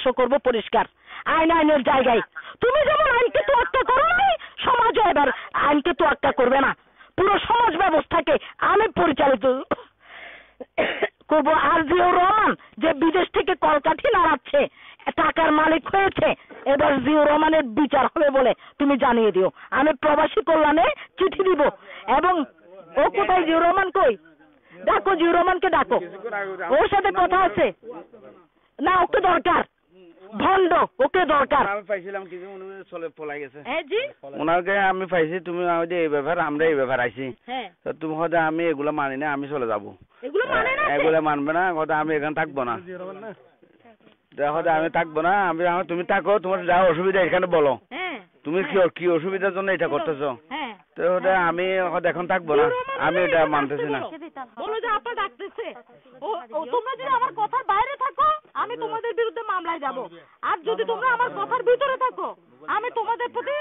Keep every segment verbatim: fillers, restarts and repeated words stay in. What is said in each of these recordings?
ধ্বংস করব পরিষ্কার আইন আইনের জায়গায়। তুমি যেমন আইনকে তোয়াক্কা করো নাই, সমাজও এবার আইনকে তোয়াক্কা করবে না। পুরো সমাজ ব্যবস্থাকে আমি পরিচালিত করব। আর জিয়াউর রহমান যে বিদেশ থেকে কলকাঠি নাড়াচ্ছে, টাকার মালিক হয়েছে, এবার জিয়াউর রহমানের বিচার হবে বলে তুমি জানিয়ে দিও। আমি প্রবাসী কল্যাণে চিঠি দিব। এবং ও কোথায়, জিয়াউর রহমান কই? ডাকো, জিয়াউর রহমানকে ডাকো, ওর সাথে কথা আছে। না, ওকে দরকার, ভণ্ড, ওকে দরকার। আমি পাইছিলাম কিছু উনি চলে পলাই গেছে। হ্যাঁ জি, ওনাকে আমি পাইছি, তুমি আমাদের এই ব্যাপার, আমরা এই ব্যাপার আইছি। হ্যাঁ, তো তুমি হয়তো আমি এগুলো মানি না, আমি চলে যাবো। এগুলো মানে না, এগুলো মানবে না, কথা আমি এখানে থাকবো না। দেখো আমি থাকবো না, আমি আমার তুমি থাকো, তোমার যা অসুবিধা এখানে বলো। হ্যাঁ, তুমি কি কি অসুবিধার জন্য এটা করতেছো? হ্যাঁ, তো ওটা আমি হয়তো এখন থাকবো না, আমি এটা মানতেছি না। বলো যে আপা ডাকতেছে। ও ও, তোমরা যদি আমার কথার বাইরে থাকো আমি তোমাদের বিরুদ্ধে মামলায় যাব। আর যদি তোমরা আমার কথার ভিতরে থাকো আমি তোমাদের প্রতি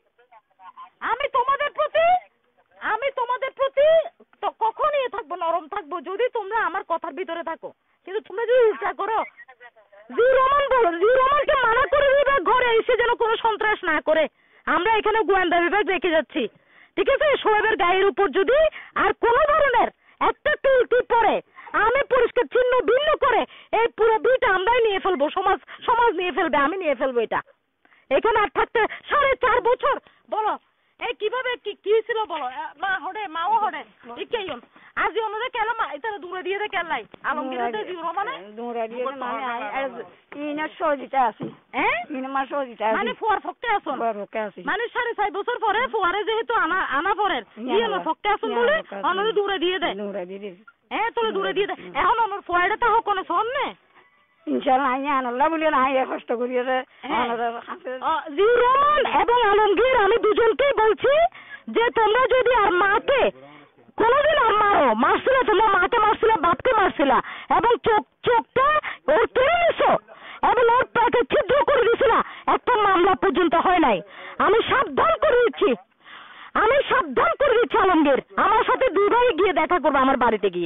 আমি তোমাদের প্রতি আমি তোমাদের প্রতি তো কখনই থাকবো, নরম থাকবো যদি তোমরা আমার কথার ভিতরে থাকো। কিন্তু তোমরা যদি উল্টা করো, জিয়াউর রহমান বলো, জিয়াউর রহমানকে মানা করে দিবে ঘরে এসে যেন কোনো সন্ত্রাস না করে। আমরা এখানে গোয়েন্দা বিভাগ রেখে যাচ্ছি, ঠিক আছে? শোয়েবের গায়ের উপর যদি আর কোনো ধরনের একটা টুলটি পড়ে আমি পরিষ্কার ছিন্ন ভিন্ন করে এই পুরো দুইটা আমরাই নিয়ে ফেলবো, সমাজ সমাজ নিয়ে ফেলবে, আমি নিয়ে ফেলবো এটা। এখানে আর থাকতে সাড়ে চার বছর বলো এই কিভাবে কি কি ছিল বলো, মা হড়ে মাও হড়ে ইকেইন আজি ওনরে কেন মা এটা দূরে দিয়ে দে কেলাই আলমগীরতে জিরো মানে দূরে দিয়ে মানে আর ইনা সজিতা আছে হ্যাঁ ইনা মা সজিতা আছে মানে ফুয়ার ফকতে আসুন ফুয়ার ফকতে আছে মানে সাড়ে চার বছর পরে ফুয়ারে যেহেতু আনা আনা পরের ইয়ে না ফকতে আসুন বলে ওনরে দূরে দিয়ে দে দূরে দিয়ে দে হ্যাঁ তোরে দূরে দিয়ে দে। এখন ওনর ফুয়ারে তো হকনে শোননে ইনশাআল্লাহ আই আনাল্লাহ বলি না আই কষ্ট করি রে জিয়াউর রহমান এবং আলমগীর আমি দুজনকেই বলছি যে তোমরা যদি আর মাকে কোনোদিন আর মারো, মারছিল তোমরা মাকে মারছিল, বাপকে মারছিল এবং চোখ চোখটা ওর কেড়ে নিছো এবং ওর পেটে ছিদ্র করে দিছিল, একটা মামলা পর্যন্ত হয় নাই। আমি সাবধান করে দিচ্ছি, আমি সাবধান করে দিচ্ছি আলমগীর, আমার সাথে দুই ভাই গিয়ে দেখা করবো আমার বাড়িতে গিয়ে।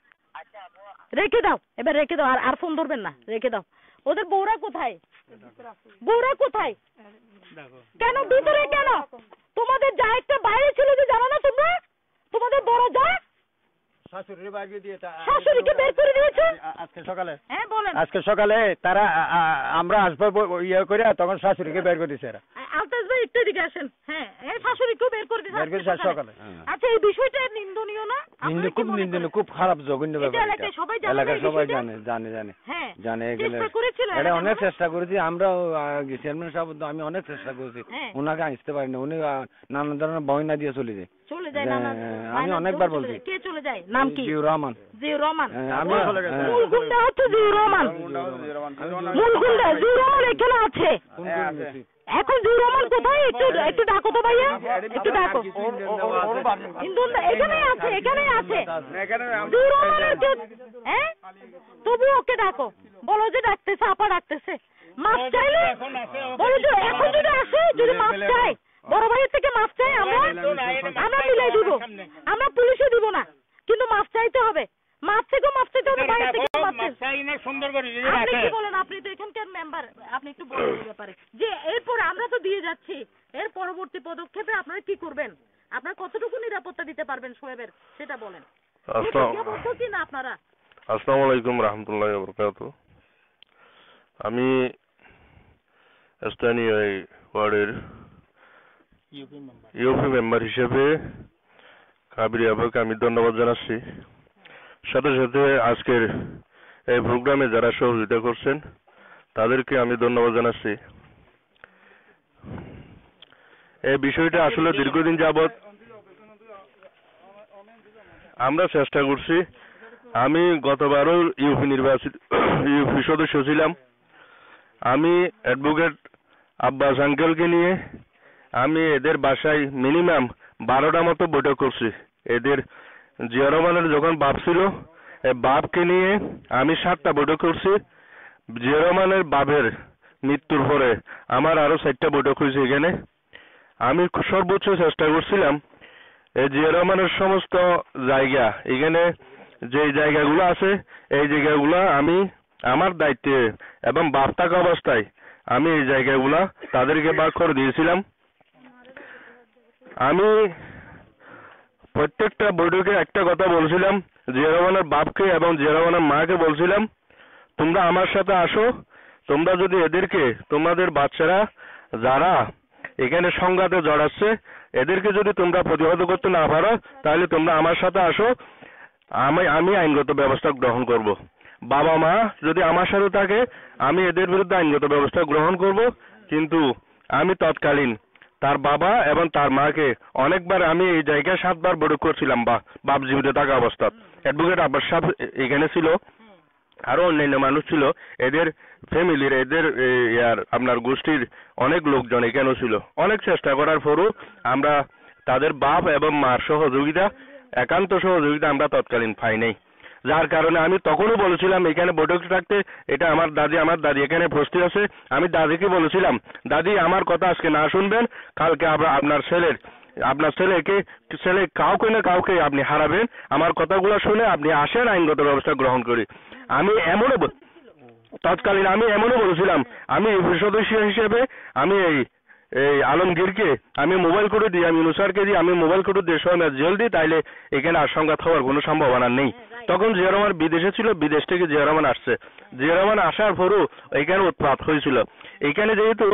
রেখে দাও, এবার রেখে দাও, আর আর ফোন ধরবেন না, রেখে দাও। ওদের বউরা কোথায়? বউরা কোথায়? কেন ভিতরে কেন? তোমাদের যা একটা বাইরে ছিল যে জানো না তোমরা? তোমাদের বড় যা শাশুড়ির বাইরে দিয়ে শাশুড়িকে বের করে দিয়েছে আজকে সকালে। হ্যাঁ বলেন। আজকে সকালে তারা আমরা আসবো ইয়ে করে তখন শাশুড়িকে বের করে দিয়েছে এরা। আলতাজ ভাই একটু দিকে আসেন। হ্যাঁ এই শাশুড়িকেও বের করে দিয়েছে বের করে দিয়েছে সকালে। আচ্ছা এই বিষয়টা নিন্দনীয় না? নিন্দনীয়, খুব নিন্দনীয়, খুব খারাপ জঘন্য ব্যাপার। এলাকায় সবাই জানে, এলাকার সবাই জানে জানে জানে হ্যাঁ জানে এগুলো। চেষ্টা করেছিল, এটা অনেক চেষ্টা করেছি আমরাও, চেয়ারম্যান সাহেব আমি অনেক চেষ্টা করেছি, ওনাকে আসতে পারি না, উনি নানা ধরনের বয়না দিয়ে চলে যায় চলে যায় না। আমি অনেকবার বলছি। কে চলে যায়? নাম কি? জিয়াউর রহমান। জিয়াউর রহমান আমি মূল গুন্ডা হচ্ছে জিয়াউর রহমান, মূল গুন্ডা জিয়াউর রহমান এখানে আছে। এখন জিয়াউর রহমান কোথায়? একটু একটু ডাকো তো ভাইয়া, একটু ডাকো। এখানে আছে, এখানে আছে জিয়াউর রহমানের কে? হ্যাঁ তবু ওকে ডাকো, বলো যে ডাকতেছে, আপা ডাকতেছে। মাফ চাইলে বলো যে এখন যদি আসে, যদি মাফ চাই বড় ভাইয়ের থেকে মাফ চাই, আমরা আমরা মিলাই দিব, আমরা পুলিশে দিব না, কিন্তু মাফ চাইতে হবে। মাফ থেকেও মাফ চাইতে হবে, ভাইয়ের থেকে মাফ চাই না। সুন্দর করে আপনি কি বলেন? আপনি তো এখানকার মেম্বার, আপনি একটু বলেন এই ব্যাপারে যে এরপর আমরা তো দিয়ে যাচ্ছি, এর পরবর্তী পদক্ষেপে আপনারা কি করবেন? আপনারা কতটুকু নিরাপত্তা দিতে পারবেন শোয়েবের সেটা বলেন। কি না আপনারা? আসসালামু আলাইকুম রাহমাতুল্লাহি ওয়া বারাকাতুহু। আমি স্থানীয় এই ওয়ার্ডের ইউপি মেম্বার হিসেবে কাবির আবাকে আমি ধন্যবাদ জানাচ্ছি। সাথে সাথে আজকের এই প্রোগ্রামে যারা সহযোগিতা করছেন তাদেরকে আমি ধন্যবাদ জানাচ্ছি। এই বিষয়টা আসলে দীর্ঘদিন যাবৎ আমরা চেষ্টা করছি। আমি গতবারও ইউপি নির্বাচিত ইউপি সদস্য ছিলাম। আমি অ্যাডভোকেট আব্বাস আঙ্কেলকে নিয়ে আমি এদের বাসায় মিনিমাম বারোটা মতো বৈঠক করছি। এদের জিয়াউর রহমানের যখন বাপ ছিল এই বাপকে নিয়ে আমি সাতটা বৈঠক করছি। জিয়াউর রহমানের বাপের মৃত্যুর পরে আমার আরো চারটা বৈঠক হয়েছে এখানে। আমি সর্বোচ্চ চেষ্টা করছিলাম এই জিয়াউর রহমানের সমস্ত জায়গা, এখানে যে জায়গাগুলো আছে এই জায়গাগুলো আমি আমার দায়িত্বে এবং বাপ থাকা অবস্থায় আমি এই জায়গাগুলা তাদেরকে ভাগ করে দিয়েছিলাম। আমি প্রত্যেকটা বৈঠকে একটা কথা বলছিলাম, জিয়া রহমানের বাপকে এবং জিয়া রহমানের মাকে বলছিলাম, তোমরা আমার সাথে আসো, তোমরা যদি এদেরকে, তোমাদের বাচ্চারা যারা এখানে সংঘাতে জড়াচ্ছে, এদেরকে যদি তোমরা প্রতিহত করতে না পারো, তাহলে তোমরা আমার সাথে আসো, আমি আমি আইনগত ব্যবস্থা গ্রহণ করব। বাবা মা যদি আমার সাথে থাকে, আমি এদের বিরুদ্ধে আইনগত ব্যবস্থা গ্রহণ করব। কিন্তু আমি তৎকালীন তার বাবা এবং তার মাকে অনেকবার, আমি এই জায়গায় সাতবার বৈঠক করছিলাম বা বাপ জীবিত থাকা অবস্থা। অ্যাডভোকেট আব্বাস সাহেব এখানে ছিল, আরো অন্যান্য মানুষ ছিল, এদের ফ্যামিলির, এদের ইয়ার আপনার গোষ্ঠীর অনেক লোকজন এখানে ছিল। অনেক চেষ্টা করার পরও আমরা তাদের বাপ এবং মার সহযোগিতা, একান্ত সহযোগিতা আমরা তৎকালীন পাই নাই। যার কারণে আমি তখনও বলেছিলাম এখানে বৈঠক থাকতে, এটা আমার দাদি, আমার দাদি এখানে উপস্থিত আছে। আমি দাদিকে বলেছিলাম, দাদি আমার কথা আজকে না শুনবেন, কালকে আপনার ছেলের আপনার ছেলেকে ছেলে কাউকে না কাউকে আপনি হারাবেন, আমার কথাগুলো শুনে আপনি আসেন, আইনগত ব্যবস্থা গ্রহণ করি। আমি এমনও তৎকালীন আমি এমনও বলেছিলাম, আমি সদস্য হিসেবে আমি এই এই আলমগীরকে আমি মোবাইল করে দিই, আমি ইউনুসারকে দিই, আমি মোবাইল করে দিয়ে সময় জেল দিই, তাইলে এখানে আর সংঘাত হওয়ার কোনো সম্ভাবনা নেই। তখন জিয়া রহমান বিদেশে ছিল, বিদেশ থেকে জিয়া রহমান আসছে, জিয়া রহমান আসার পরও এখানে উৎপাত হয়েছিল। এখানে যেহেতু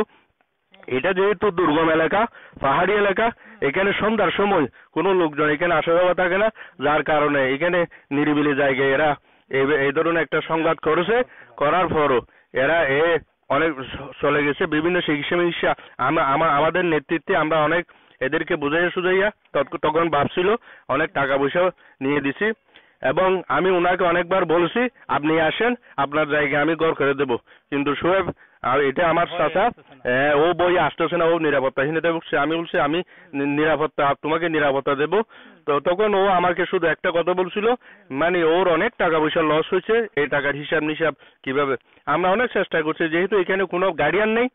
এটা যেহেতু দুর্গম এলাকা, পাহাড়ি এলাকা, এখানে সন্ধ্যার সময় কোনো লোকজন এখানে আসা যাওয়া থাকে না, যার কারণে এখানে নিরিবিলি জায়গায় এরা এই ধরনের একটা সংঘাত করেছে। করার পরও এরা এ অনেক চলে গেছে বিভিন্ন চিকিৎসা মিকিৎসা, আমরা আমাদের নেতৃত্বে আমরা অনেক এদেরকে বুঝাইয়া সুঝাইয়া, তখন ভাবছিল অনেক টাকা পয়সা নিয়ে দিছি এবং আমি ওনাকে অনেকবার বলছি আপনি আসেন, আপনার জায়গায় আমি ঘর করে দেব। কিন্তু সোহেব, আর এটা আমার চাচা, ও বই আসতেছে না, ও নিরাপত্তাহীনতা বলছে। আমি বলছি আমি নিরাপত্তা, তোমাকে নিরাপত্তা দেব। তো তখন ও আমাকে শুধু একটা কথা বলছিল, মানে ওর অনেক টাকা পয়সা লস হয়েছে, এই টাকার হিসাব নিসাব কিভাবে। আমরা অনেক চেষ্টা করছি, যেহেতু এখানে কোনো গার্ডিয়ান নেই,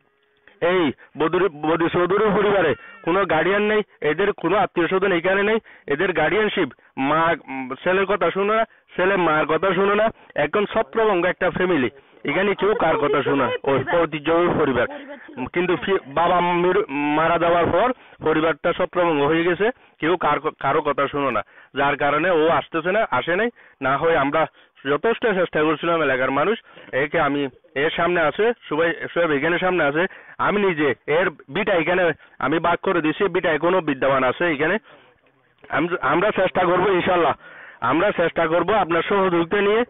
এই বদি চৌধুরী পরিবারে কোনো গার্ডিয়ান নেই, এদের কোনো আত্মীয় স্বজন এখানে নেই, এদের গার্ডিয়ানশিপ মা ছেলের কথা শুনো না, ছেলে মার কথা শুনো না, একদম ছত্রভঙ্গ একটা ফ্যামিলি, এখানে কেউ কার কথা শোনা, ওই ঐতিহ্যবাহী পরিবার। কিন্তু বাবা মারা যাওয়ার পর পরিবারটা ছত্রভঙ্গ হয়ে গেছে, কেউ কার কারো কথা শুনো না, যার কারণে ও আসতেছে না, আসে নাই। না হয় আমরা যথেষ্ট চেষ্টা করছিলাম, এলাকার মানুষ একে, আমি এর সামনে আছে সবাই, সব এখানে সামনে আছে, আমি নিজে এর বিটা এখানে আমি বাদ করে দিছি, বিটা এখনো বিদ্যমান আছে এখানে। আমরা চেষ্টা করব ইনশাল্লাহ, আমরা চেষ্টা করব আপনার সহযোগিতা নিয়ে,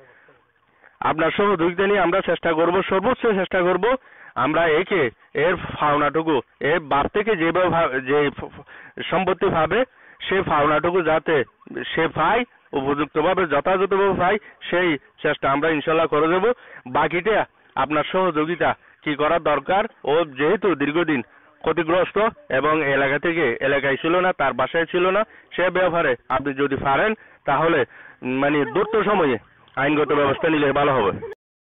আপনার সহযোগিতা নিয়ে আমরা চেষ্টা করব, সর্বোচ্চ চেষ্টা করব আমরা একে এর ফাওনাটুকু, এর বাপ থেকে যেভাবে যে সম্পত্তি পাবে সেই ফাওনাটুকু যাতে সে পায়, উপযুক্তভাবে যথাযথভাবে পায়, সেই চেষ্টা আমরা ইনশাল্লাহ করে দেব। বাকিটা আপনার সহযোগিতা কি করা দরকার, ও যেহেতু দীর্ঘদিন ক্ষতিগ্রস্ত এবং এলাকা থেকে এলাকায় ছিল না, তার বাসায় ছিল না, সে ব্যাপারে আপনি যদি পারেন তাহলে মানে দ্রুত সময়ে আইনগত ব্যবস্থা নিলে ভালো হবে।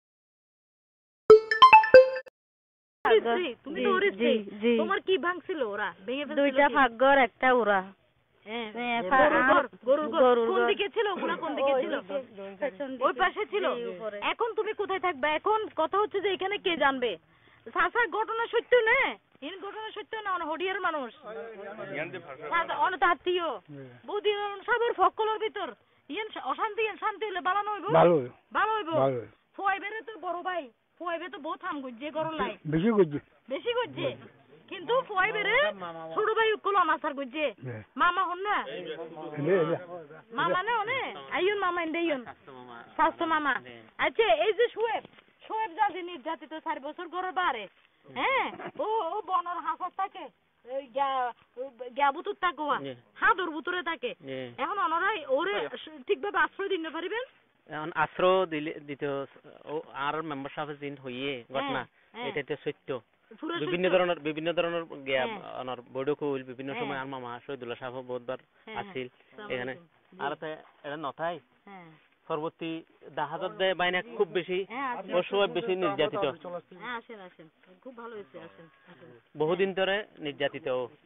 তোমার কি ভাঙছিল? ওরা দুইটা ভাগ্যর একটা ওরা কোন দিকে ছিল? ওগুলা কোন দিকে ছিল? ওই পাশে ছিল। এখন তুমি কোথায় থাকবে? এখন কথা হচ্ছে যে এখানে কে জানবে? চাচা ঘটনা সত্য না, ইন ঘটনা সত্য না, হডিয়ার মানুষ অনেক আত্মীয় বৌদি সবের ফকলের ভিতর ইয়েন অশান্তি, শান্তি হলে বালানো হইব, ভালো হইব। ফুয়াইবেরে তো বড় ভাই, ফুয়াইবে তো বহুত হাম করছে, গরম লাই বেশি করছে, বেশি করছে। কিন্তু ফুয়াইবেরে ছোট ভাই কলো মাছার করছে, মামা হন না, মামা না হনে আইয়ন মামা ইন্দেয়ন স্বাস্থ্য মামা। আচ্ছা এই যে সোয়েব, সোয়েব যাতে নির্যাতিত চার বছর ঘরের বারে, হ্যাঁ ও ও বনর হাসার থাকে, গ্যাবুতুর থাকে, হাদুর বুতুরে থাকে। এখন অনরাই ওরে ঠিকভাবে আশ্রয় দিতে পারিবেন? এখন আশ্রয় দিলে দিতে আর মেম্বার সাহেব দিন হইয়ে ঘটনা এটা সত্য, বিভিন্ন ধরনের বিভিন্ন ধরনের অনার বৈঠক হইল বিভিন্ন সময়। আর মামা শহীদুল্লাহ সাহেব বহুতবার আসছিল এখানে, আর এটা নথাই পরবর্তী দাহাজত দেয় বাইনা খুব বেশি, ও সময় বেশি নির্যাতিত, খুব ভালো হয়েছে, বহুদিন ধরে নির্যাতিত।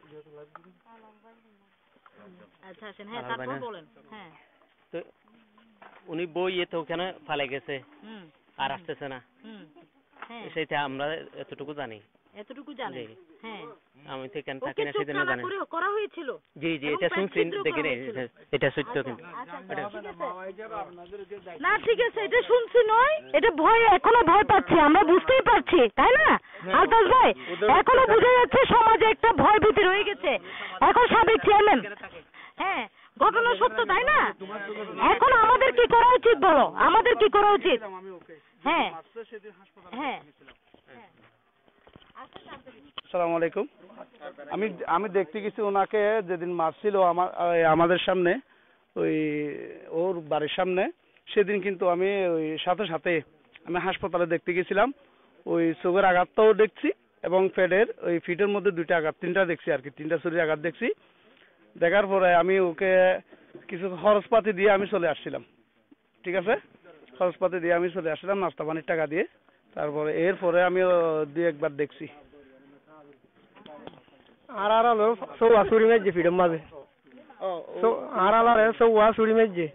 আচ্ছা আসেন, হ্যাঁ তারপর বলেন। হ্যাঁ তো উনি বই এতে ওখানে ফালে গেছে, আর আসতেছে না, হ্যাঁ সেটা আমরা এতটুকু জানি। এতটুকু জানি। হ্যাঁ আমি তো এখানে থাকি না, সেজন্য জানি। করা হয়েছিল। জি জি, এটা শুনছি, দেখি এটা সত্য কিন্তু। না ঠিক আছে, এটা শুনছি নয়, এটা ভয়, এখনো ভয় পাচ্ছি, আমরা বুঝতেই পারছি, তাই না আলতাফ ভাই? এখনো বোঝা যাচ্ছে সমাজে একটা ভয় ভীতি রয়ে গেছে। এখন সাবেক চেয়ারম্যান, হ্যাঁ ঘটনা সত্য, তাই না? এখন আমাদের কি করা উচিত বলো, আমাদের কি করা উচিত? হ্যাঁ হ্যাঁ আসসালামু আলাইকুম। আমি আমি দেখতে গেছি ওনাকে যেদিন মারছিল আমার আমাদের সামনে, ওই ওর বাড়ির সামনে, সেদিন কিন্তু আমি ওই সাথে সাথে আমি হাসপাতালে দেখতে গেছিলাম। ওই চোখের আঘাতটাও দেখছি এবং পেটের ওই ফিটের মধ্যে দুইটা আঘাত, তিনটা দেখছি আর কি, তিনটা ছুরির আঘাত দেখছি। দেখার পরে আমি ওকে কিছু খরচপাতি দিয়ে আমি চলে আসছিলাম, ঠিক আছে, খরচপাতি দিয়ে আমি চলে আসছিলাম নাস্তা পানির টাকা দিয়ে। তারপরে এরপরে আমি দুই একবার দেখছি। আর আর আলো সৌয়া চুরি মেজে ফিডম মাঝে, আর আলারে সৌয়া চুরি মেজে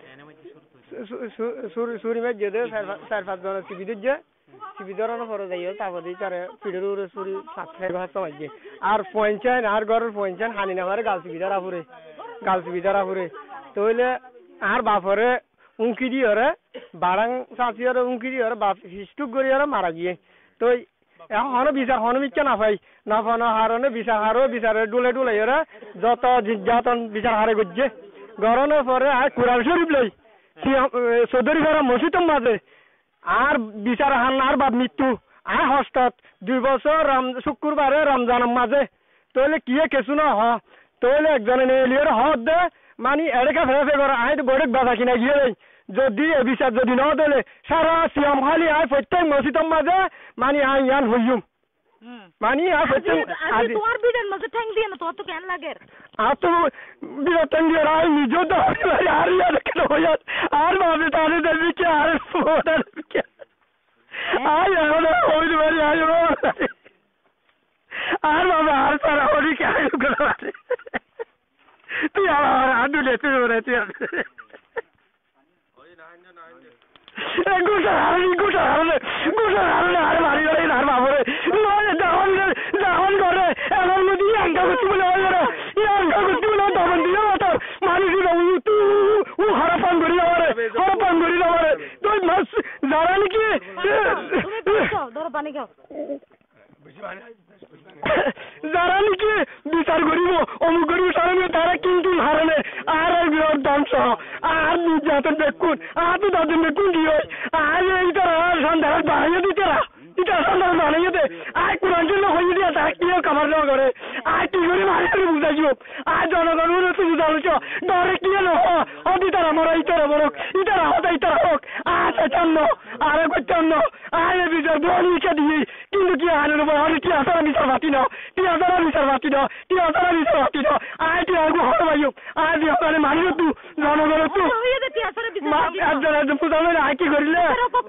চুরি মেজে দে চার পাঁচ জন সিবি দিয়ে সিবি ধরানোর পরে যাইও, তারপরে তারে ফিডের উপরে চুরি সাত চার পাঁচ মাইজে। আর পঞ্চায়েত আর ঘরের পঞ্চায়েত হানি না পারে গাল সিবি ধরা ফুরে, গাল সিবি ধরা ফুরে। তইলে আর বাপরে উঁকি দিয়ে ওরে বারাং চাচি ওরে উঁকি দিয়ে ওরে বাপ হিস্টুক করি ওরে মারা গিয়ে। তো এখনো বিচার হনো মিথ্যা না পাই, না পানো হারনে বিচার হারো, বিচারে ডুলে ডুলে ওরা যত নির্যাতন বিচার হারে করছে। গরমের পরে আর কোরআন শরীফ লই চৌধুরী ফেরা মসজিদের মাঝে আর বিচার হান আর বাপ মৃত্যু আর হস্তাত দুই বছর রাম শুক্রবারে রমজানের মাঝে। তইলে কিয়ে কেছু না হ, তইলে একজনে নেলিয়ে হদ দে মানে এড়েকা ফেরা ফে করে আয় বড় বাধা কিনা গিয়ে যদি এ বিচার যদি ন দিলে সারা সিয়াম খালি আয় প্রত্যেক মসজিদের মাঝে মানে আয় ইয়ান হইম মানে আর প্রত্যেক তোমার বিড়ের মাঝে ঠ্যাং দিয়ে না, তোর তো কেন লাগে? আর তো বিড়ের ঠ্যাং দিয়ে আয় নিজে তো আর ইয়ার কেন হইয়াত আর ভাবে তাহলে দেবি কে আর ফোটার কে আয় এখন হইতে পারি আয় আর বাবা আর সারা হরি কে আয় করে তুই আমার আদুলে তুই ওরে তুই গোসা হারনি গোসা হারলে গোসা হারলে আর বাড়ি বাড়ি আর বাবরে নয় দাহন দাহন করে এমন নদী আঙ্কা করতে বলে ওরা আঙ্কা করতে বলে তখন দিয়ে তো মানুষ তু ও হারাপান করি যাওয়ারে হারাপান করি যাওয়ারে তুই মাছ যারা নাকি ধরো পানি খাও, যারা নাকি বিচার করিব অমুক করিব সারানো তারা কিন্তু হারানে আর বিরাট ধ্বংস আর নির্যাতন দেখুন আর তো তাদের দেখুন কি হয় আর এই তারা সন্ধ্যার বানিয়ে দিতে এটা সন্ধ্যার বানিয়ে দে আর কোরআন জন্য হয়ে দিয়ে তারা কি কামার দেওয়া করে আর কি করে মারি করে বুঝাইব আর জনগণ তুই জানোছ ডরে কি হলো অদি তারা মরা ইতারা মরক ইতারা হতা ইতারা হোক আর চান্ন আর করতাম আর এ বিচার বলিকে দিয়ে কিন্তু কি আনের উপর অনেক কি আসারা বিচার বাতি না কি আসারা বিচার বাতি না কি আসারা বিচার বাতি না আর কি আগে হতে পাইও আর যে ওখানে মানিও তু জনগণ তু একজন একজন পুজানো আর কি করিলে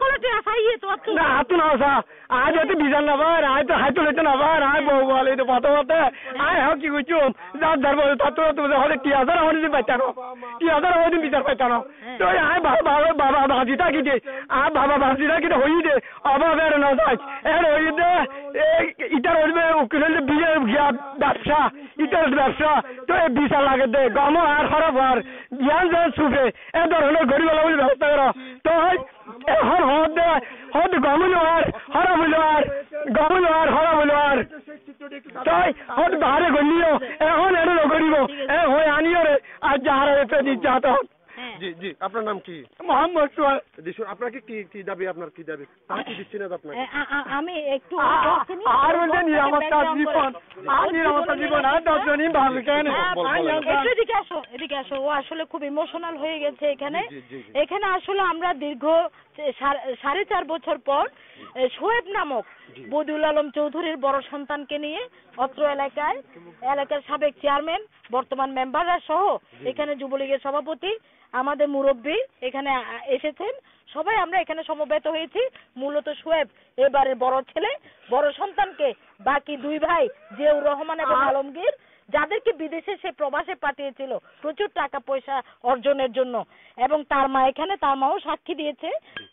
না হাত না আসা আজ হয়তো বিচার না পার আয় তো হাইতো লইতে না পার আয় বউ বলে তো পথ পথে আয় হোক কি করছো যার ধর্ম তত্ত্ব তুমি হলে কি আসারা হলে পাইতানো কি আসারা হয়তো বিচার পাইতানো তো আয় বাবা বাবা বাজি থাকি দে আর বাবা বাজি থাকি হই দে অভাবের না যাই এর হই দে ইটার হইবে উকিলের বিয়ে গিয়া ব্যবসা ইটার ব্যবসা তো এই বিচার লাগে দে গম আর খারাপ আর জ্ঞান যে সুফে এ ধরনের গরিব বলে ব্যবস্থা করো তো এখন হদ দে হদ গম আর খারাপ হইল আর গম আর খারাপ হইল আর তাই হদ বাহারে গলিও এখন এর গরিব এ হয়ে আনিও রে আর যাহারা এতে নির্যাত জি জি আপনার নাম কি? মোহাম্মদ সোহাগ। আপনাকে কি কি দাবি আপনার কি দাবি তা কি দিচ্ছি না আপনাকে আমি একটু আর বলতে নিরাপত্তা জীবন আর নিরাপত্তা জীবন আর দশজনই ভালো কেন একটু এদিকে আসো এদিকে আসো ও আসলে খুব ইমোশনাল হয়ে গেছে এখানে এখানে আসলে আমরা দীর্ঘ সাড়ে চার বছর পর শোয়েব নামক বদিউল আলম চৌধুরীর বড় সন্তানকে নিয়ে অত্র এলাকায় এলাকার সাবেক চেয়ারম্যান বর্তমান মেম্বাররা সহ এখানে যুবলীগের সভাপতি আমাদের মুরব্বী এখানে এসেছেন সবাই আমরা এখানে সমবেত হয়েছি মূলত শোয়েব এবারে বড় ছেলে বড় সন্তানকে বাকি দুই ভাই জিয়াউর রহমান এবং আলমগীর যাদেরকে বিদেশে সে প্রবাসে পাঠিয়েছিল প্রচুর টাকা পয়সা অর্জনের জন্য এবং তার মা এখানে তার মাও সাক্ষী দিয়েছে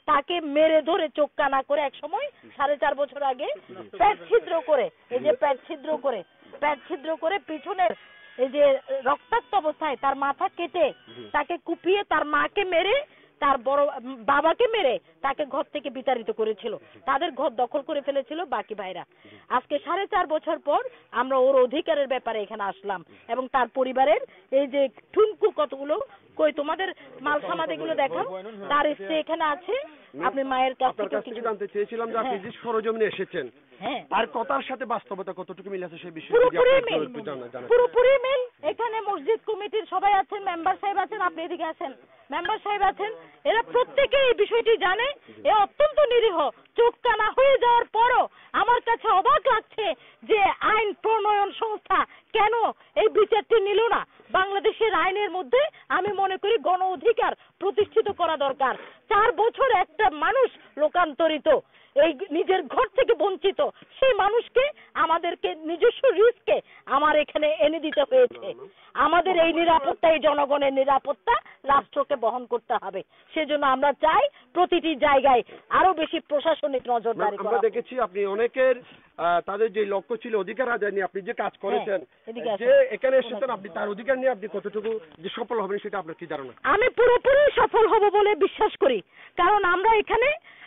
তাকে মেরে ধরে চোখ কানা করে এক সময় সাড়ে চার বছর আগে পেট ছিদ্র করে, এই যে পেট ছিদ্র করে পেট ছিদ্র করে পিছনের এই যে রক্তাক্ত অবস্থায় তার মাথা কেটে তাকে কুপিয়ে তার মাকে মেরে তার বড় বাবাকে মেরে তাকে ঘর থেকে বিতাড়িত করেছিল। তাদের ঘর দখল করে ফেলেছিল বাকি ভাইরা। আজকে সাড়ে চার বছর পর আমরা ওর অধিকারের ব্যাপারে এখানে আসলাম এবং তার পরিবারের এই যে ঠুনকু কতগুলো কই তোমাদের মাল সামাদ এগুলো দেখো, তার স্ত্রী এখানে আছে। আপনি মায়ের কাছ আপনার কাছ থেকে জানতে চেয়েছিলাম যে আপনি যে সরজমিনে এসেছেন হ্যাঁ তার কথার সাথে বাস্তবতা কতটুকু মিল আছে সেই বিষয়ে পুরোপুরি মিল, পুরোপুরি মিল। এখানে মসজিদ কমিটির সবাই আছেন, মেম্বার সাহেব আছেন, আপনি এদিকে আছেন, মেম্বার সাহেব আছেন, এরা প্রত্যেকে এই বিষয়টি জানে। এ অত্যন্ত নিরীহ, চোখ কানা হয়ে যাওয়ার পরও আমার কাছে অবাক লাগছে যে আইন প্রণয়ন সংস্থা কেন এই বিচারটি নিল না। বাংলাদেশের আইনের মধ্যে আমি মনে করি গণ অধিকার প্রতিষ্ঠিত করা দরকার। চার বছর একটা মানুষ লোকান্তরিত, এই নিজের ঘর থেকে বঞ্চিত, সেই মানুষকে আমাদেরকে নিজস্ব রিস্কে আমার এখানে এনে দিতে হয়েছে। আমাদের এই নিরাপত্তা, এই জনগণের নিরাপত্তা রাষ্ট্রকে বহন করতে হবে। সেজন্য আমরা চাই প্রতিটি জায়গায় আরো বেশি প্রশাসনিক নজরদারি করা। আমরা দেখেছি আপনি অনেকের তাদের যে লক্ষ্য ছিল অধিকার আদায় নিয়ে আপনি যে কাজ করেছেন, যে এখানে এসেছেন আপনি তার অধিকার নিয়ে আপনি কতটুকু যে সফল হবেন সেটা আপনার কি ধারণা? আমি পুরোপুরি সফল হব বলে বিশ্বাস করি, কারণ আমরা এখানে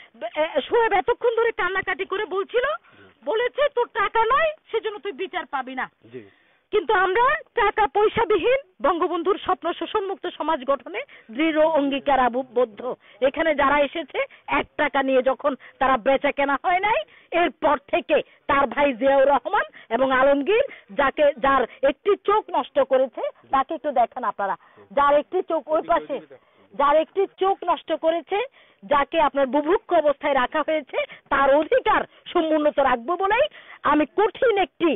শোয়েব এতক্ষণ ধরে কান্নাকাটি করে বলছিল, বলেছে তোর টাকা নয় সেজন্য তুই বিচার পাবি না। কিন্তু আমরা টাকা পয়সাবিহীন বঙ্গবন্ধুর স্বপ্ন শোষণ মুক্ত সমাজ গঠনে দৃঢ় অঙ্গীকারবদ্ধ। এখানে যারা এসেছে এক টাকা নিয়ে যখন তারা বেচা কেনা হয় নাই, এরপর থেকে তার ভাই জিয়াউর রহমান এবং আলমগীর, যাকে যার একটি চোখ নষ্ট করেছে তাকে একটু দেখেন আপনারা, যার একটি চোখ ওই পাশে, যার একটি চোখ নষ্ট করেছে, যাকে আপনার বুভুক্ষ অবস্থায় রাখা হয়েছে, তার অধিকার সমুন্নত রাখবো বলেই আমি কঠিন একটি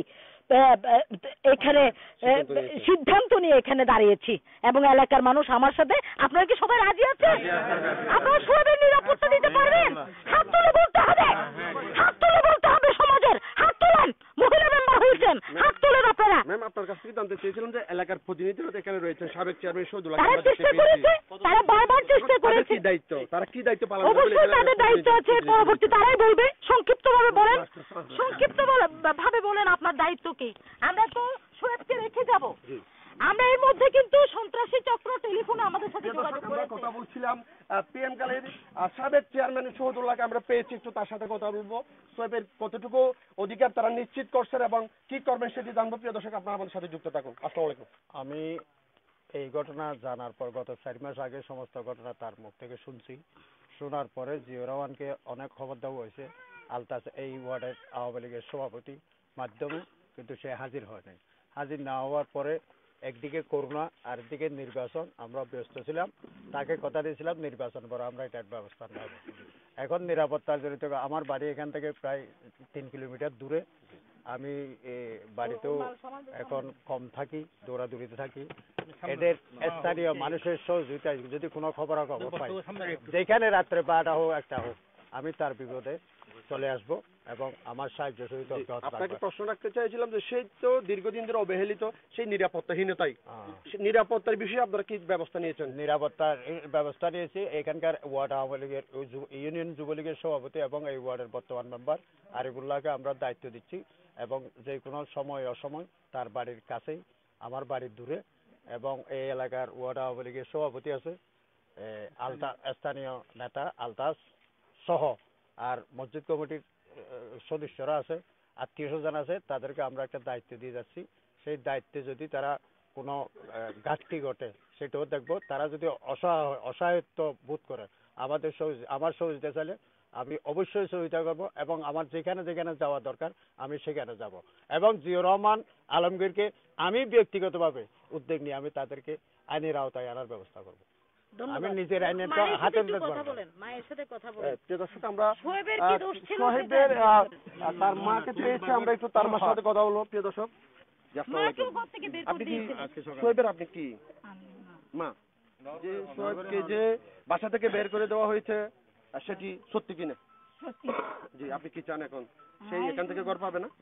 এখানে সিদ্ধান্ত নিয়ে এখানে দাঁড়িয়েছি এবং এলাকার মানুষ আমার সাথে। আপনারা কি সবাই রাজি আছেন? আপনারা সবাই নিরাপত্তা দিতে পারবেন? হাত তুলে বলতে হবে, হাত তুলে বলতে হবে সমাজের। হাত তোলেন, মহিলা মেম্বার হয়েছেন, হাত তোলেন আপনারা। ম্যাম আপনার কাছ থেকে জানতে চেয়েছিলাম যে এলাকার প্রতিনিধিরা এখানে রয়েছেন, সাবেক চেয়ারম্যান শহীদুল তারা চেষ্টা করেছে, তারা বারবার চেষ্টা করেছে। কি দায়িত্ব, তারা কি দায়িত্ব পালন করবে? অবশ্যই তাদের দায়িত্ব আছে, পরবর্তী তারাই বলবে। সংক্ষিপ্ত ভাবে বলেন, সংক্ষিপ্ত ভাবে বলেন আপনার দায়িত্ব কি? আমরা তো শোয়েবকে রেখে যাব। আমরা এর মধ্যে কিন্তু সন্ত্রাসী চক্র টেলিফোনে আমাদের সাথে যোগাযোগ করেছে। কথা বলছিলাম পিএম কালের সাবেক চেয়ারম্যান শহীদুল্লাহকে আমরা পেয়েছি, একটু তার সাথে কথা বলবো। শোয়েবের কতটুকু অধিকার তারা নিশ্চিত করছেন এবং কি করবেন সেটি জানবো। প্রিয় দর্শক আপনারা আমাদের সাথে যুক্ত থাকুন। আসসালামু আলাইকুম। আমি এই ঘটনা জানার পর গত চার মাস আগে সমস্ত ঘটনা তার মুখ থেকে শুনছি। শোনার পরে জিয়াউর রহমানকে অনেক খবর দেওয়া হয়েছে আলতাস এই ওয়ার্ডের আওয়ামী লীগের সভাপতি মাধ্যমে, কিন্তু সে হাজির হয় নাই। হাজির না হওয়ার পরে একদিকে করোনা আর একদিকে নির্বাচন, আমরা ব্যস্ত ছিলাম। তাকে কথা দিয়েছিলাম নির্বাচন পর আমরা এটার ব্যবস্থা নেব। এখন নিরাপত্তার জড়িত আমার বাড়ি এখান থেকে প্রায় তিন কিলোমিটার দূরে। আমি বাড়িতেও এখন কম থাকি, দৌড়াদৌড়িতে থাকি। এদের স্থানীয় মানুষের সহযোগিতা যদি কোনো খবরাখবর পাই, যেখানে রাত্রে বারোটা হোক একটা হোক, আমি তার বিপদে চলে আসব এবং আমার সাহায্য সহিত আপনাকে প্রশ্ন রাখতে চাইছিলাম যে সেই তো দীর্ঘদিন ধরে অবহেলিত সেই নিরাপত্তাহীনতাই, নিরাপত্তার বিষয়ে আপনারা কি ব্যবস্থা নিয়েছেন? নিরাপত্তার ব্যবস্থা নিয়েছি। এখানকার ওয়ার্ড আওয়ামী লীগের ইউনিয়ন যুবলীগের সভাপতি এবং এই ওয়ার্ডের বর্তমান মেম্বার আরিফুল্লাহকে আমরা দায়িত্ব দিচ্ছি এবং যে কোনো সময় অসময় তার বাড়ির কাছেই, আমার বাড়ির দূরে, এবং এই এলাকার ওয়ার্ড আওয়ামী লীগের সভাপতি আছে, আলতা স্থানীয় নেতা আলতাস সহ আর মসজিদ কমিটির সদস্যরা আছে, আত্মীয় স্বজন আছে, তাদেরকে আমরা একটা দায়িত্ব দিয়ে যাচ্ছি। সেই দায়িত্বে যদি তারা কোনো ঘাটতি ঘটে সেটাও দেখবো। তারা যদি অসহায় অসহায়ত্ব বোধ করে আমাদের আমার সহযোগিতা চাইলে আমি অবশ্যই সহযোগিতা করবো এবং আমার যেখানে যেখানে যাওয়া দরকার আমি সেখানে যাব এবং জিয়াউর রহমান আলমগীরকে আমি ব্যক্তিগতভাবে উদ্যোগ নিয়ে আমি তাদেরকে আইনের আওতায় আনার ব্যবস্থা করব। আমি নিজের আইনের হাতে কথা বলেন, মায়ের সাথে কথা বলেন। দর্শক আমরা শোয়েবের কি দোষ ছিল? শোয়েবের তার মাকে পেয়েছে, আমরা একটু তার মার সাথে কথা বলবো। প্রিয় দর্শক আপনি কি শোয়েবের আপনি কি মা, যে শোয়েবকে যে বাসা থেকে বের করে দেওয়া হয়েছে সেটি সত্যি কিনা? জি, আপনি কি চান এখন সেই এখান থেকে ঘর পাবে না?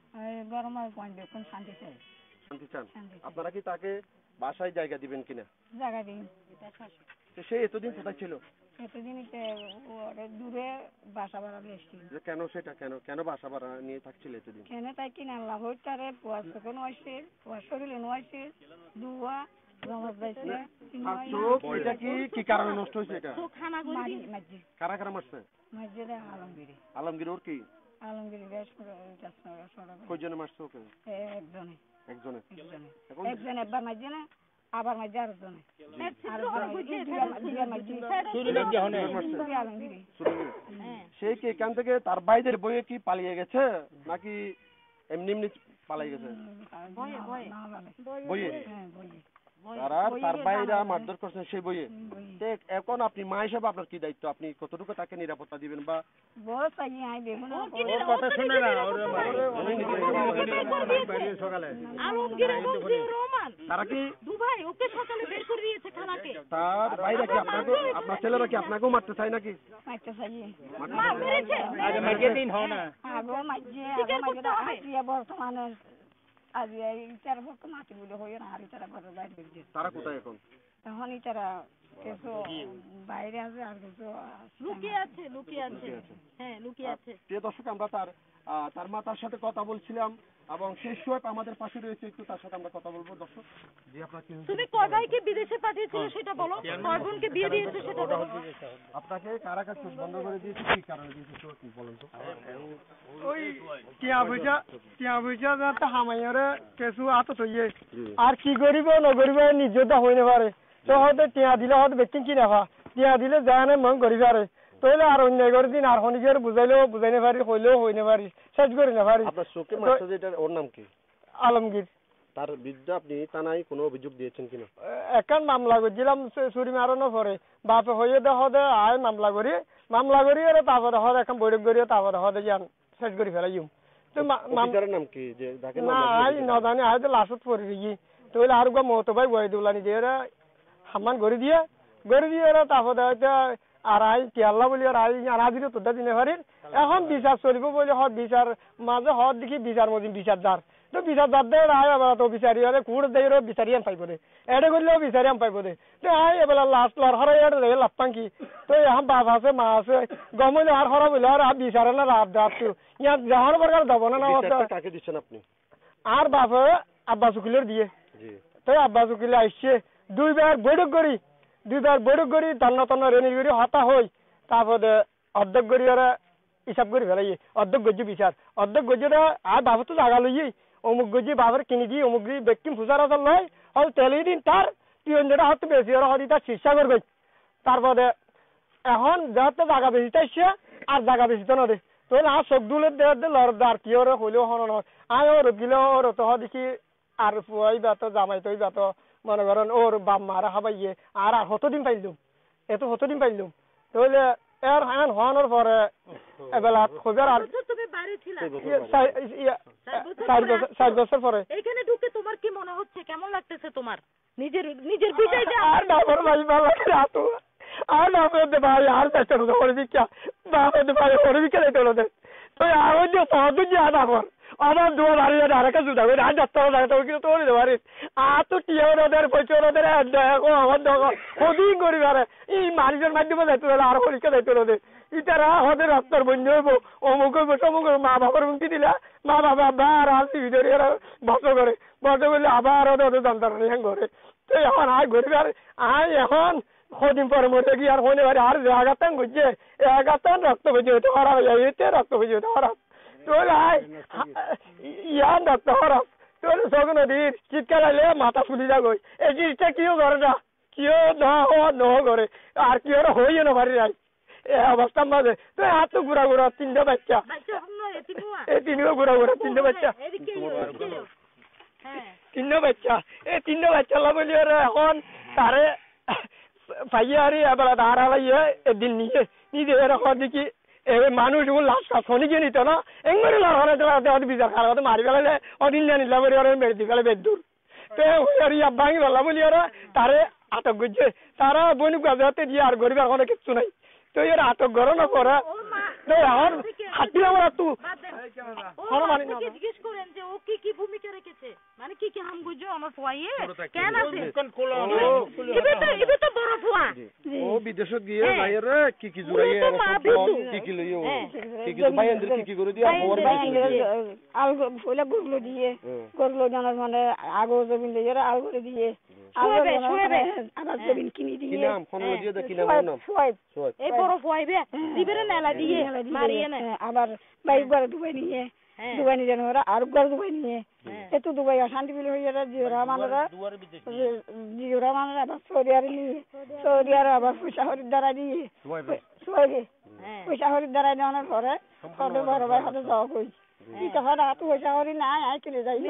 শান্তি চান। আপনারা কি তাকে বাসায় জায়গা দিবেন কিনা? জায়গা দিন। সে এতদিন কোথায় ছিল? এতদিন দূরে বাসা ভাড়া এসেছিল। যে কেন সেটা কেন কেন বাসা ভাড়া নিয়ে থাকছিল এতদিন? কেন তাই কিনা আল্লাহ হইতারে পুয়াশ তখন হয়েছে, পুয়াশ শরীরে হয়েছে, দুয়া জমা পাইছে। চোখ এটা কি কি কারণে নষ্ট হয়েছে এটা? মাঝে কারা কারা মারছে? মাঝে আলমগিরি। আলমগীর ওর কি? আলমগিরি বেশ কয়জনে মারছে ওকে? একজনে। একজনে একজনে একজন একবার মাঝে না আবার মাঝে আরেকজনে সে কি এখান থেকে তার ভাইদের বইয়ে কি পালিয়ে গেছে নাকি এমনি এমনি পালিয়ে গেছে? বইয়ে তারা তার ভাইরা মারধর করছেন সেই বইয়ে। এখন আপনি মা হিসাবে আপনার কি দায়িত্ব? আপনি কতটুকু তাকে নিরাপত্তা দিবেন? বা কথা শুনে না তারা কি দুভাই ওকে সকালে বের করে দিয়েছে খালাকে। তার ভাইরা কি আপনাকে আপনার ছেলেরা কি আপনাকেও মারতে চায় নাকি? মারতে চাই আগে মাঝে দিন হও না আগে মাঝে আগে মাঝে বর্তমানে আজ ইটার ভক্ত মাটি বলে হয়ে না আর ইটারা ঘরের বাইরে বেরিয়ে। তারা কোথায় এখন? এখন ইটারা কিছু বাইরে আছে আর কিছু লুকিয়ে আছে লুকিয়ে আছে হ্যাঁ লুকিয়ে আছে। প্রিয় দর্শক আমরা তার তার মাতার সাথে কথা বলছিলাম এবং সেই সোয়েব আমাদের পাশে রয়েছে, একটু তার সাথে আমরা কথা বলবো। দর্শক জি আপনার কি তুমি কয় ভাইকে বিদেশে পাঠিয়েছিলে সেটা বলো, কয় বোনকে বিয়ে দিয়েছে সেটা বলো। আপনাকে কারা কারা চোখ বন্ধ করে দিয়েছে কি কারণে দিয়েছে কি বলেন তো? ওই টিয়া পয়সা টিয়া পয়সা যাতে হামাইয়ারে কিছু আত তৈয়ে আর কি করিব নগরিব নিজেটা হইতে পারে তো হয়তো টিয়া দিলে হয়তো ব্যক্তি কি নেফা টিয়া দিলে যায় না মন করি পারে তাহলে আর অন্য করে দিন আর হনিকের বুঝাইলেও বুঝাইতে পারি হইলেও হইতে পারি শেষ করি না পারি। আপনার চোখে মারছে যেটা ওর নাম কি? আলমগীর। তার বিরুদ্ধে আপনি থানায় কোনো অভিযোগ দিয়েছেন কিনা? এখন মামলা করছিলাম চুরি মারানোর পরে বাপে হয়ে দেখ দে আয় মামলা করি মামলা করি আর তারপরে হদ এখন বৈঠক করি তারপরে হদে যান শেষ করে ফেলাই অফিসারের নাম কি? যে না আই নদানি আয় তো লাস্টত পড়ে গিয়ে তাহলে আর গো মতো ভাই বই দুলানি দিয়ে সামান করে দিয়ে করে দিয়ে তারপরে হয়তো আর আই কেয়াল্লা বলি আর আই আর আজিরও তোদা দিনে পারি এখন বিচার চলিব বলে হদ বিচার মাঝে হদ দেখি বিচার মদিন বিচার যার তো বিচার যার দেয় আয় এবার তো বিচারি হলে কুড় দেয় বিচারি আন পাইব দে এডে করলেও বিচারি আন পাইব দে তো আয় এবার লাস্ট লর হরাই এডে দেয় লাপ্পাং কি তো এখন বাপ আছে মা আছে গমলে আর হরা বলে আর বিচারে না রাত রাত ইয়াত যাহার প্রকার যাব না না কাকে দিচ্ছেন আপনি? আর বাপ আব্বাস উকিলের দিয়ে তো আব্বাস উকিলে আসছে দুইবার বৈঠক করি দুইবার বৈঠক করি তন্ন তন্ন রেনি করি হতা হই তারপরে অর্ধেক করি ওরা হিসাব করে ফেলাই অর্ধেক গজ্জি বিচার অর্ধেক গজ্জিটা আর বাবা তো জাগা লই অমুক গজ্জি বাবার কিনে দিয়ে অমুক গিয়ে ব্যক্তি ফুসার আসল নয় হয়তো তেলে দিন তার তিনজনটা হয়তো বেশি ওরা হয়তো তার শীর্ষা করবে তারপরে এখন যাতে জাগা বেশি তাইছে আর জাগা বেশি তো না দে তাহলে আর চোখ দুলের দেওয়ার দে লড় আর কি ওরা হইলেও হন নয় আমি ওর গিলে ওর তো দেখি আর ফুয়াই বাতো জামাই তৈ বাতো মনে করেন ওর বাপ মারা খাবাইয়ে আর আর কতদিন পাইলুম এত কতদিন পাইলুম তাহলে এর হ্যান হওয়ানোর পরে এবেলা খোঁজার আর চার বছর পরে এখানে ঢুকে তোমার কি মনে হচ্ছে? কেমন লাগতেছে তোমার নিজের নিজের বিষয়? আর না আমার ভাই ভালো লাগে আতো আর না আমাদের ভাই আর চেষ্টা করতে পারি বিকা আমাদের ভাই ওরে বিকা দিতে হলো তো আর যে সহজ যে আর আমার আমার দুয়া দাঁড়িয়ে আরেকা জুতা করে আর যাত্রা দাঁড়াতে কিন্তু তোর দিতে পারিস আর তো টিয়ার ওদের পয়সা ওদের দেখো আমার দেখো কদিন করি পারে এই মানুষের মাধ্যমে যাইতে হলে আর পরীক্ষা যাইতে হলো ইতারা ওদের রাস্তার বন্ধু হইব অমুক হইব সমুক মা বাবার মুক্তি দিলা মা বাবা আবার আসি ভিতরে এরা বসো করে বসে বললে আবার ওদের ওদের জানতাম হ্যাঁ করে তো এখন আয় ঘুরবি আর আয় এখন কদিন পরে মরে গিয়ে আর হনে পারে আর জায়গাতান ঘুরছে এগাতান রক্ত বেজে হতে খারাপ হয়ে যেতে রক্ত বেজে হতে খারাপ তোলে আয় ইয়ান রক্ত খারাপ তোলে সব নদীর চিৎকার আইলে মাথা ফুলি যাগই এই জিনিসটা কিও করে না কিও না হওয়া ন করে আর কি ওরা হইও না পারি নাই এ অবস্থা মাঝে তো হাত তো ঘুরা ঘুরা তিনটা বাচ্চা এই তিনটা ঘুরা ঘুরা তিনটা বাচ্চা তিনটা বাচ্চা এই তিনটা বাচ্চা বলি ওরা এখন তারে পাইয়ারি এবার দাঁড়া লাইয়ে একদিন নিচে নিজে এরকম দেখি এবার মানুষ লাস্ট শনি গিয়ে নিত না এমনি লড়াই বিচার খারাপ মারি ফেলালে অদিন নিলাম ওরা মেরে দিয়ে ফেলে বেদুর তো ভাঙি ফেলা বলি ওরা তারে আটক করছে তারা বনু গাজাতে দিয়ে আর গরিবার কোনো কিচ্ছু নাই তো এর আটক করো না পরে এখন হাঁটি আমার তু জিজ্ঞেস করেন যে ও কি কি ভূমিকা রেখেছে মানে কি কি হাম বুঝো আমার ফোয়াইয়ে কেন আছে এবে তো এবে তো বড় ফুয়া ও বিদেশে গিয়ে বাইরে কি কি জুড়াইয়ে কি কি লইও কি কি বাইরে কি কি করে দিয়া ওর বাইরে আল ফুলা গুরলো দিয়ে গুরলো জানার মানে আগো জমিন দিয়ে আল করে দিয়ে শুয়েবে শুয়েবে আবার জমিন কিনে দিয়ে কি নাম ফোন দিয়ে দে কি নাম নাম শুয়েব এই বড় ফুয়াইবে দিবেরে নেলা দিয়ে মারিয়ে না আবার বাইক করে দুবাই নিয়ে দুবাই নিয়ে ওরা আর ঘর দুবাই নিয়ে এত দুবাই শান্তি বিল হয়ে যারা জিওরা মানরা জিওরা মানরা আবার সৌদি আরব নিয়ে সৌদি আরব আবার পয়সা হরির দ্বারা দিয়ে শুয়েবে পয়সা হরির দ্বারা নেওয়ার পরে কত বড় ভাই হাতে যাওয়া কই কি কথা রাত পয়সা হরি নাই আই কিনে যাইও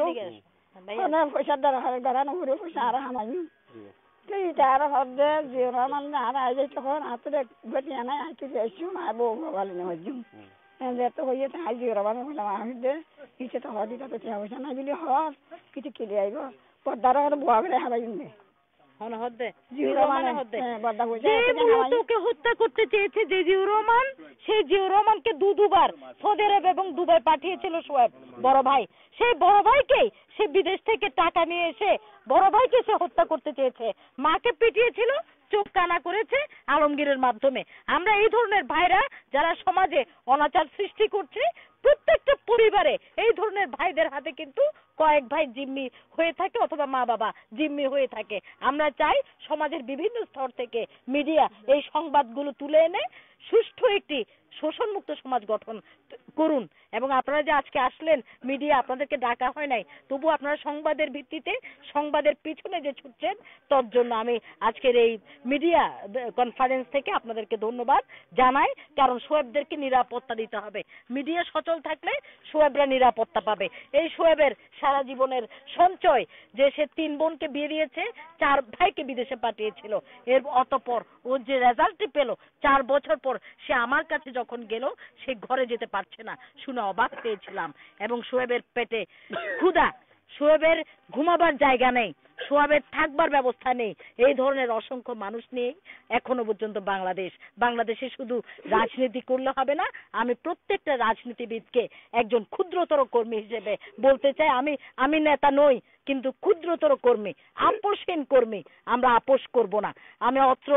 মানে পয়সার দ্বারা হারে দ্বারা নহরে পয়সা আর হামাই তুই তার হদে জিওরা মান আর আই যাই তখন হাতে গটিয়া নাই আই কি যাইছো মা বউ ভালো না হইজুম যেতে হইয়ে তাই জিওরা মান হলাম আমি দে কিছু তো হদি তো তে পয়সা নাই বিলি হর কিছু কিনে আইবো পদ্দার আর বুয়া বেড়ে হাবাই নে হন হদে জিওরা মান হদে যে মুহূর্তকে হত্যা করতে চেয়েছে যে জিওর রহমান সেই জিওর রহমানকে দু দুবার সৌদি আরব এবং দুবাই পাঠিয়েছিল শোয়েব বড় ভাই সেই বড় ভাইকে সে বিদেশ থেকে টাকা নিয়ে এসে বড় ভাইকে সে হত্যা করতে চেয়েছে মাকে পিটিয়েছিল চোখ কানা করেছে আলমগীরের মাধ্যমে আমরা এই ধরনের ভাইরা যারা সমাজে অনাচার সৃষ্টি করছে প্রত্যেকটা পরিবারে এই ধরনের ভাইদের হাতে কিন্তু কয়েক ভাই জিম্মি হয়ে থাকে অথবা মা বাবা জিম্মি হয়ে থাকে আমরা চাই সমাজের বিভিন্ন স্তর থেকে মিডিয়া এই সংবাদগুলো তুলে এনে সুষ্ঠু একটি শোষণমুক্ত সমাজ গঠন করুন এবং আপনারা যে আজকে আসলেন মিডিয়া আপনাদেরকে ডাকা হয় নাই তবু আপনারা সংবাদের ভিত্তিতে সংবাদের পিছনে যে ছুটছেন তার জন্য আমি আজকের এই মিডিয়া কনফারেন্স থেকে আপনাদেরকে ধন্যবাদ জানাই কারণ শোয়েবদেরকে নিরাপত্তা দিতে হবে মিডিয়া সচল থাকলে শোয়েবরা নিরাপত্তা পাবে এই শোয়েবের সারা জীবনের সঞ্চয় যে সে তিন বোনকে বিয়ে দিয়েছে চার ভাইকে বিদেশে পাঠিয়েছিল এর অতঃপর ও যে রেজাল্টটি পেল চার বছর পর সে আমার কাছে যখন গেল সে ঘরে যেতে পারছে না শুনে অবাক পেয়েছিলাম এবং শোয়েবের পেটে ক্ষুধা শোয়েবের ঘুমাবার জায়গা নেই শোয়েবের থাকবার ব্যবস্থা নেই এই ধরনের অসংখ্য মানুষ নিয়ে এখনো পর্যন্ত বাংলাদেশ বাংলাদেশে শুধু রাজনীতি করলে হবে না আমি প্রত্যেকটা রাজনীতিবিদকে একজন ক্ষুদ্রতর কর্মী হিসেবে বলতে চাই আমি আমি নেতা নই কিন্তু ক্ষুদ্রতর কর্মী আপোষহীন কর্মী আমরা আপোষ করব না আমি অত্র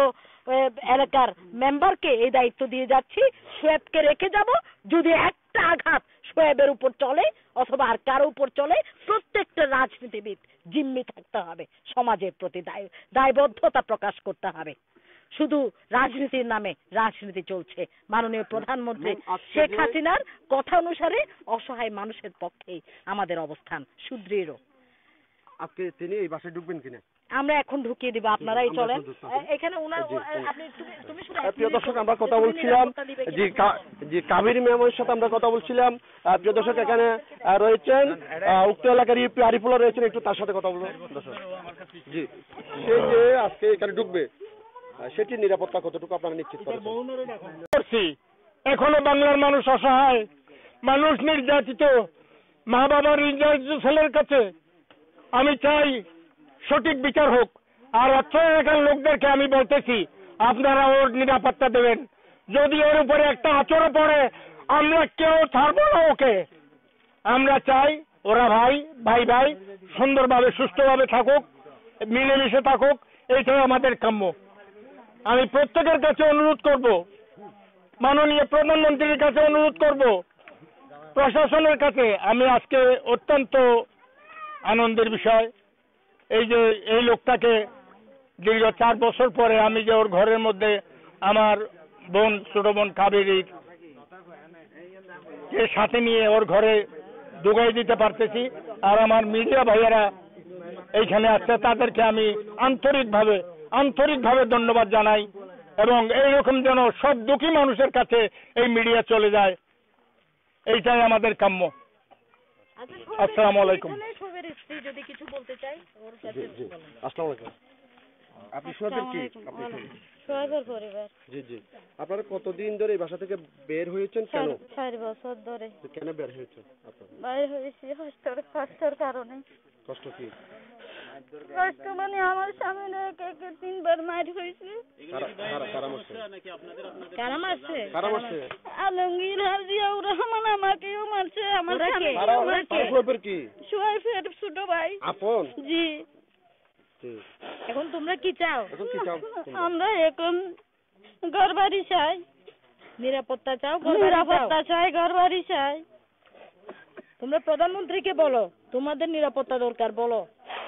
এলাকার মেম্বারকে এই দায়িত্ব দিয়ে যাচ্ছি শোয়েবকে রেখে যাব যদি একটা আঘাত শোয়েবের উপর চলে অথবা আর কারো উপর চলে প্রত্যেকটা রাজনীতিবিদ জিম্মি থাকতে হবে সমাজের প্রতি দায়বদ্ধতা প্রকাশ করতে হবে শুধু রাজনীতির নামে রাজনীতি চলছে মাননীয় প্রধানমন্ত্রী শেখ হাসিনার কথা অনুসারে অসহায় মানুষের পক্ষেই আমাদের অবস্থান সুদৃঢ় আজকে তিনি এই বাসায় ঢুকবেন কিনা আমরা এখন ঢুকিয়ে দিব আপনারাই চলেন এখানে ওনার আপনি তুমি শুধু প্রিয় দর্শক আমরা কথা বলছিলাম জি জি কাবেরী ম্যামের সাথে আমরা কথা বলছিলাম প্রিয় দর্শক এখানে রয়েছেন উক্ত এলাকার ইউপি আরিফুল্লাহ রয়েছেন একটু তার সাথে কথা বলবো দর্শক জি সে যে আজকে এখানে ঢুকবে সেটি নিরাপত্তা কতটুকু আপনারা নিশ্চিত করছি এখনো বাংলার মানুষ অসহায় মানুষ নির্যাতিত মা বাবার নির্যাতিত ছেলের কাছে আমি চাই সঠিক বিচার হোক আর অর্থ এলাকার লোকদেরকে আমি বলতেছি আপনারা ওর নিরাপত্তা দেবেন যদি ওর উপরে একটা আচরও পড়ে আমরা কেউ ছাড়বো না ওকে আমরা চাই ওরা ভাই ভাই ভাই সুন্দরভাবে সুষ্ঠুভাবে থাকুক মিলেমিশে থাকুক এইটাই আমাদের কাম্য আমি প্রত্যেকের কাছে অনুরোধ করব মাননীয় প্রধানমন্ত্রীর কাছে অনুরোধ করব প্রশাসনের কাছে আমি আজকে অত্যন্ত আনন্দের বিষয় এই যে এই লোকটাকে দীর্ঘ চার বছর পরে আমি যে ওর ঘরের মধ্যে আমার বোন ছোট বোন কাবেরীর যে সাথে নিয়ে ওর ঘরে ঢুকাই দিতে পারতেছি আর আমার মিডিয়া ভাইয়েরা এইখানে আসছে তাদেরকে আমি আন্তরিকভাবে আন্তরিকভাবে ধন্যবাদ জানাই এবং এইরকম যেন সব দুঃখী মানুষের কাছে এই মিডিয়া চলে যায় এইটাই আমাদের কাম্য আসসালামু আলাইকুম যদি কিছু বলতে চাই ওর কাছে আসসালামু আলাইকুম আপনি শোয়েবের কি আপনি শোয়েবের পরিবার জি জি আপনারা কতদিন ধরে এই বাসা থেকে বের হয়েছেন কেন চার বছর ধরে কেন বের হয়েছেন আপনারা বাইরে হয়েছি কষ্টের কষ্টের কারণে কষ্ট কি কষ্ট মানে আমার সামনে এক এক তিনবার মার হয়েছে কারা মারছে কারা মারছে আলমগীর আর জিয়াউর রহমান আমাকেও মারছে আমার শোয়েবের কি শোয়েবের ছোট ভাই আপন জি এখন তোমরা কি চাও? এখন কি চাও? আমরা এখন ঘর বাড়ি চাই, নিরাপত্তা চাও, ঘর বাড়ি চাও। নিরাপত্তা চাই, ঘর বাড়ি চাই। তোমরা প্রধানমন্ত্রীকে বলো তোমাদের নিরাপত্তা দরকার, বলো।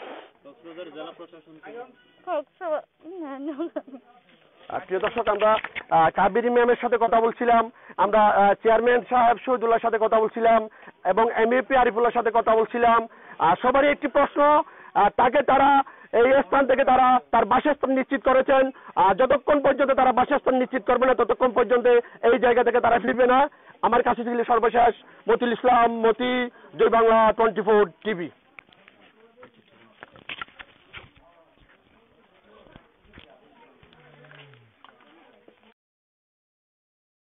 আর প্রিয় দর্শক, আমরা আহ, কাবেরী ম্যামের সাথে কথা বলছিলাম, আমরা আহ, চেয়ারম্যান সাহেব শহীদুল্লাহর সাথে কথা বলছিলাম এবং এমএপি আরিফুল্লাহর সাথে কথা বলছিলাম। আর সবারই একটি প্রশ্ন, আহ, তাকে তারা এই স্থান থেকে তারা তার বাসস্থান নিশ্চিত করেছেন। আর যতক্ষণ পর্যন্ত তারা বাসস্থান নিশ্চিত করবে না ততক্ষণ পর্যন্ত এই জায়গা থেকে তারা ফিরবে না। আমার কাছে ছিল সর্বশেষ Motiul Islam, Moti, Joy Bangla twenty four TV.